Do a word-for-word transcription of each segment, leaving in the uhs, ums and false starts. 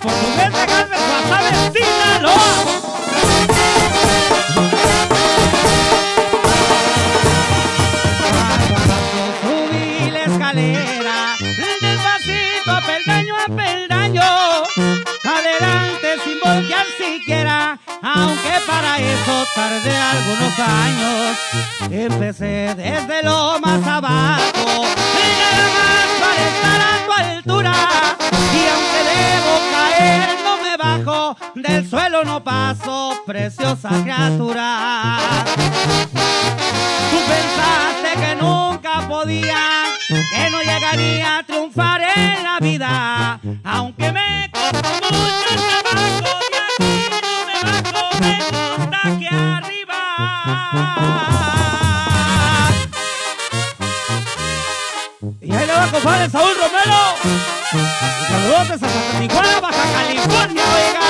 portugués de Galvez, Guasave, Sinaloa. Subí la escalera, despacito, peldaño a peldaño, adelante sin voltear siquiera, aunque para eso tardé algunos años. Empecé desde lo más abajo, y nada más para estar a tu altura, y aunque debo caer no me bajo, del suelo no paso, preciosa criatura. Tú pensaste que nunca podía, que no llegaría a triunfar en la vida, aunque me costó mucho el trabajo, de aquí no me bajo, me gusta que arriba. Y ahí le va a compadre Saúl Romero. Y saludos a Santa Tijuana, Baja California, oiga.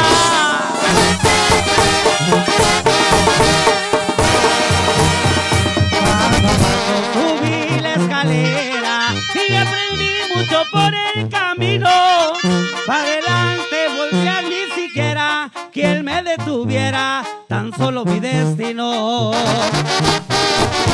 Subí la escalera y aprendí mucho por el camino. Para adelante voltear ni siquiera quien me detuviera, tan solo mi destino.